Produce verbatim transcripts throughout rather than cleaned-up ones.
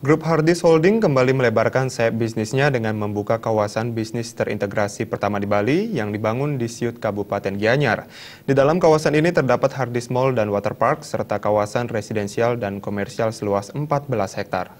Grup Hardis Holding kembali melebarkan sayap bisnisnya dengan membuka kawasan bisnis terintegrasi pertama di Bali yang dibangun di Siut, Kabupaten Gianyar. Di dalam kawasan ini terdapat Hardis Mall dan Waterpark serta kawasan residensial dan komersial seluas empat belas hektar.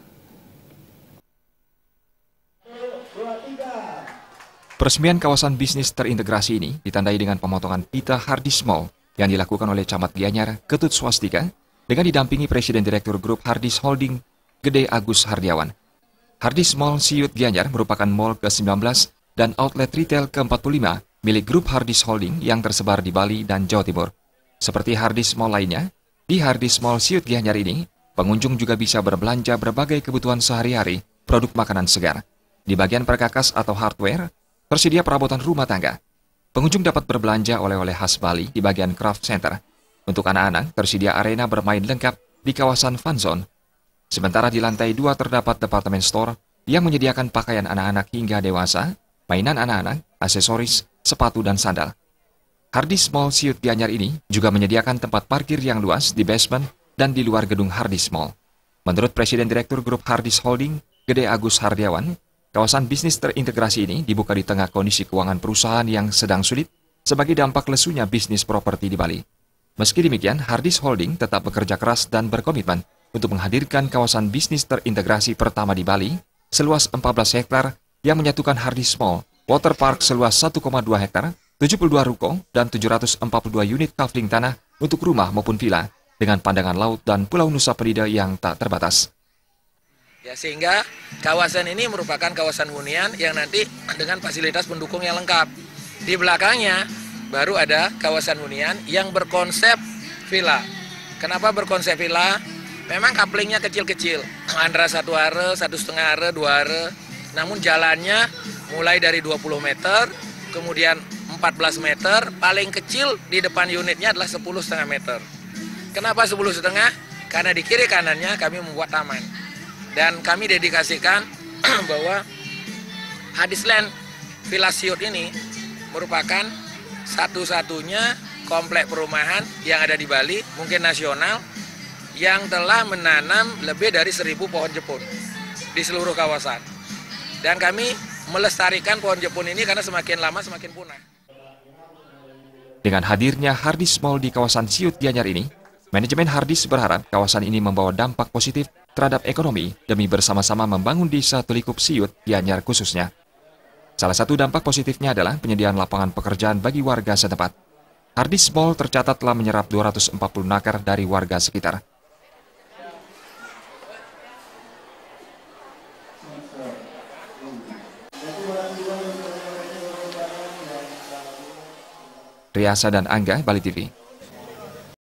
Peresmian kawasan bisnis terintegrasi ini ditandai dengan pemotongan pita Hardis Mall yang dilakukan oleh Camat Gianyar, Ketut Swastika, dengan didampingi Presiden Direktur Grup Hardis Holding, Gede Agus Hardiawan. Hardis Mall Siut Gianyar merupakan mall ke sembilan belas dan outlet retail ke empat puluh lima milik Grup Hardis Holding yang tersebar di Bali dan Jawa Timur. Seperti Hardis Mall lainnya, di Hardis Mall Siut Gianyar ini, pengunjung juga bisa berbelanja berbagai kebutuhan sehari-hari, produk makanan segar. Di bagian perkakas atau hardware, tersedia perabotan rumah tangga. Pengunjung dapat berbelanja oleh-oleh khas Bali di bagian craft center. Untuk anak-anak, tersedia arena bermain lengkap di kawasan fun zone. Sementara di lantai dua terdapat departemen store yang menyediakan pakaian anak-anak hingga dewasa, mainan anak-anak, aksesoris, sepatu, dan sandal. Hardis Mall Siut Gianyar ini juga menyediakan tempat parkir yang luas di basement dan di luar gedung Hardis Mall. Menurut Presiden Direktur Grup Hardis Holding, Gede Agus Hardiawan, kawasan bisnis terintegrasi ini dibuka di tengah kondisi keuangan perusahaan yang sedang sulit sebagai dampak lesunya bisnis properti di Bali. Meski demikian, Hardis Holding tetap bekerja keras dan berkomitmen untuk menghadirkan kawasan bisnis terintegrasi pertama di Bali seluas empat belas hektar yang menyatukan Hardis Mall, Waterpark seluas satu koma dua hektar, tujuh puluh dua ruko, dan tujuh ratus empat puluh dua unit kafling tanah untuk rumah maupun villa dengan pandangan laut dan Pulau Nusa Penida yang tak terbatas. Ya, sehingga kawasan ini merupakan kawasan hunian yang nanti dengan fasilitas pendukung yang lengkap. Di belakangnya baru ada kawasan hunian yang berkonsep villa. Kenapa berkonsep villa? Memang kaplingnya kecil-kecil, antara satu are, satu setengah are, dua are. Namun jalannya mulai dari dua puluh meter, kemudian empat belas meter, paling kecil di depan unitnya adalah sepuluh setengah meter. Kenapa sepuluh setengah? Karena di kiri kanannya kami membuat taman. Dan kami dedikasikan bahwa Hardisland Villa Siut ini merupakan satu-satunya komplek perumahan yang ada di Bali, mungkin nasional, yang telah menanam lebih dari seribu pohon jepun di seluruh kawasan. Dan kami melestarikan pohon jepun ini karena semakin lama semakin punah. Dengan hadirnya Hardis Mall di kawasan Siut Gianyar ini, manajemen Hardis berharap kawasan ini membawa dampak positif terhadap ekonomi demi bersama-sama membangun desa Telikup Siut Gianyar khususnya. Salah satu dampak positifnya adalah penyediaan lapangan pekerjaan bagi warga setempat. Hardis Mall tercatat telah menyerap dua ratus empat puluh nakar dari warga sekitar. Riasa dan Angga, Bali T V.